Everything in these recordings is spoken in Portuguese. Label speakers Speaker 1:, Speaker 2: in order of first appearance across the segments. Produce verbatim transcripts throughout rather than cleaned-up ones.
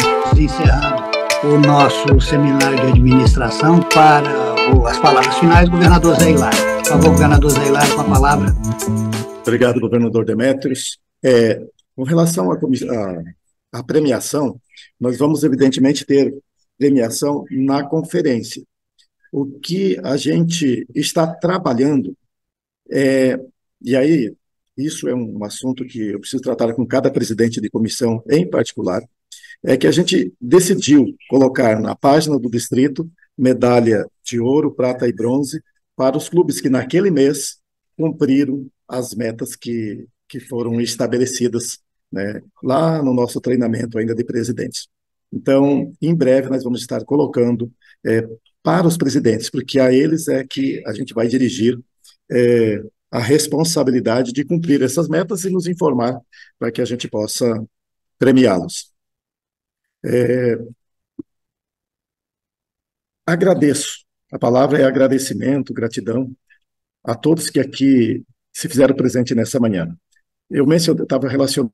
Speaker 1: encerrando o nosso seminário de administração para o, as palavras finais, governador Zé Hilário. Por favor, governador Zé Hilário, com a palavra.
Speaker 2: Obrigado, governador Demétrios. É, com relação à, à, à premiação, nós vamos, evidentemente, ter premiação na conferência. O que a gente está trabalhando, é, e aí, isso é um assunto que eu preciso tratar com cada presidente de comissão em particular, é que a gente decidiu colocar na página do distrito medalha de ouro, prata e bronze para os clubes que naquele mês cumpriram as metas que, que foram estabelecidas, né, lá no nosso treinamento ainda de presidentes. Então, em breve nós vamos estar colocando é, para os presidentes, porque a eles é que a gente vai dirigir é, a responsabilidade de cumprir essas metas e nos informar para que a gente possa premiá-los. É, agradeço, a palavra é agradecimento, gratidão a todos que aqui se fizeram presente nessa manhã. Eu estava relacionando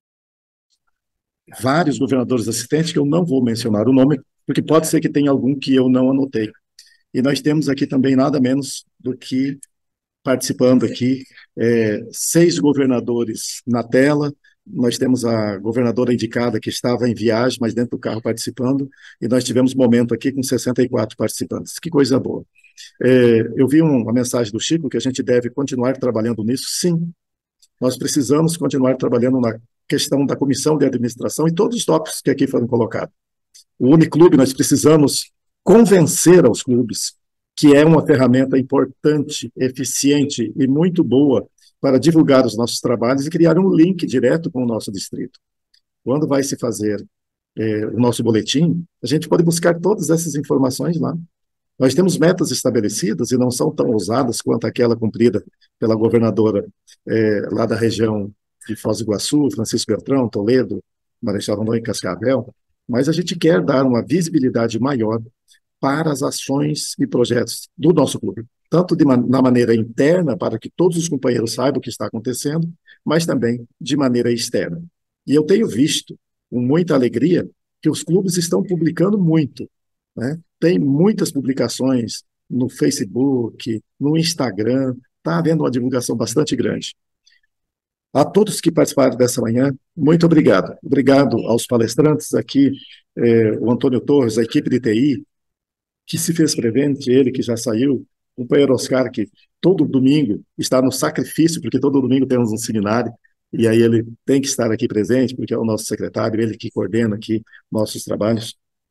Speaker 2: vários governadores assistentes, que eu não vou mencionar o nome, porque pode ser que tenha algum que eu não anotei. E nós temos aqui também nada menos do que, participando aqui, é, seis governadores na tela. Nós temos a governadora indicada que estava em viagem, mas dentro do carro participando, e nós tivemos momento aqui com sessenta e quatro participantes. Que coisa boa. É, eu vi um, uma mensagem do Chico que a gente deve continuar trabalhando nisso. Sim, nós precisamos continuar trabalhando na questão da comissão de administração e todos os tópicos que aqui foram colocados. O Uniclube, nós precisamos convencer aos clubes que é uma ferramenta importante, eficiente e muito boa para divulgar os nossos trabalhos e criar um link direto com o nosso distrito. Quando vai se fazer eh, o nosso boletim, a gente pode buscar todas essas informações lá. Nós temos metas estabelecidas e não são tão ousadas quanto aquela cumprida pela governadora eh, lá da região de Foz do Iguaçu, Francisco Beltrão, Toledo, Marechal Rondon e Cascavel, mas a gente quer dar uma visibilidade maior para as ações e projetos do nosso clube, tanto de man na maneira interna, para que todos os companheiros saibam o que está acontecendo, mas também de maneira externa. E eu tenho visto, com muita alegria, que os clubes estão publicando muito, né? Tem muitas publicações no Facebook, no Instagram, está havendo uma divulgação bastante grande. A todos que participaram dessa manhã, muito obrigado. Obrigado aos palestrantes aqui, eh, o Antônio Torres, a equipe de T I, que se fez presente, ele que já saiu, o companheiro Oscar, que todo domingo está no sacrifício, porque todo domingo temos um seminário, e aí ele tem que estar aqui presente, porque é o nosso secretário, ele que coordena aqui nossos trabalhos.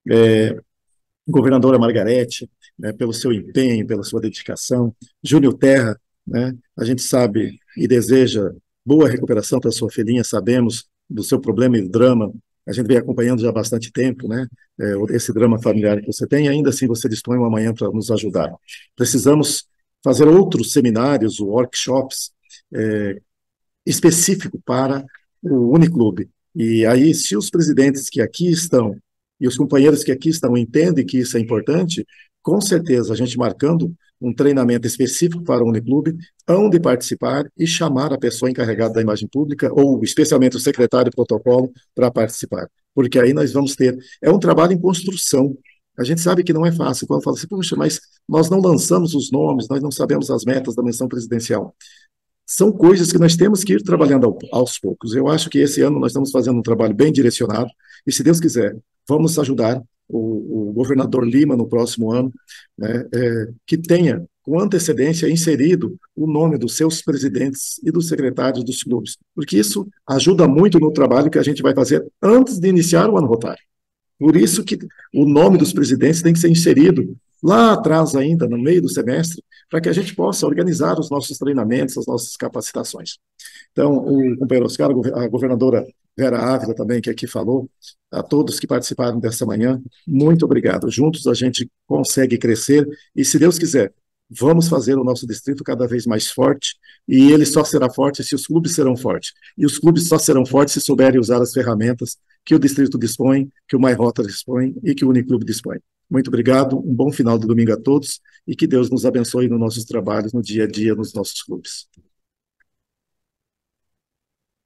Speaker 2: É, governadora Margarete, né, pelo seu empenho, pela sua dedicação. Júnior Terra, né, a gente sabe e deseja boa recuperação para sua filhinha, sabemos do seu problema e drama, a gente vem acompanhando já há bastante tempo, né, é, esse drama familiar que você tem, e ainda assim você dispõe uma manhã para nos ajudar. Precisamos fazer outros seminários, workshops, é, específico para o Uniclube. E aí, se os presidentes que aqui estão e os companheiros que aqui estão entendem que isso é importante, com certeza a gente marcando um treinamento específico para o Uniclube, hão de participar e chamar a pessoa encarregada da imagem pública, ou especialmente o secretário de protocolo, para participar. Porque aí nós vamos ter... É um trabalho em construção. A gente sabe que não é fácil. Quando fala assim, puxa, mas nós não lançamos os nomes, nós não sabemos as metas da missão presidencial. São coisas que nós temos que ir trabalhando aos poucos. Eu acho que esse ano nós estamos fazendo um trabalho bem direcionado, e se Deus quiser, vamos ajudar o, o governador Lima no próximo ano, né, é, que tenha, com antecedência, inserido o nome dos seus presidentes e dos secretários dos clubes, porque isso ajuda muito no trabalho que a gente vai fazer antes de iniciar o ano rotário. Por isso que o nome dos presidentes tem que ser inserido lá atrás ainda, no meio do semestre, para que a gente possa organizar os nossos treinamentos, as nossas capacitações. Então, o companheiro Oscar, a governadora Vera Ávila também, que aqui falou, a todos que participaram dessa manhã, muito obrigado. Juntos a gente consegue crescer e, se Deus quiser, vamos fazer o nosso distrito cada vez mais forte, e ele só será forte se os clubes serão fortes. E os clubes só serão fortes se souberem usar as ferramentas que o distrito dispõe, que o MyRota dispõe e que o Uniclube dispõe. Muito obrigado, um bom final de domingo a todos e que Deus nos abençoe nos nossos trabalhos, no dia a dia, nos nossos clubes.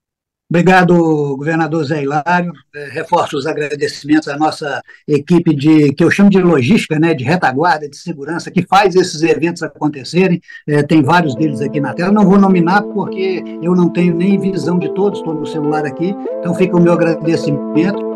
Speaker 1: Obrigado, governador Zé Hilário. É, reforço os agradecimentos à nossa equipe de, que eu chamo de logística, né, de retaguarda, de segurança, que faz esses eventos acontecerem. É, tem vários deles aqui na tela. Não vou nominar porque eu não tenho nem visão de todos, estou no celular aqui. Então fica o meu agradecimento.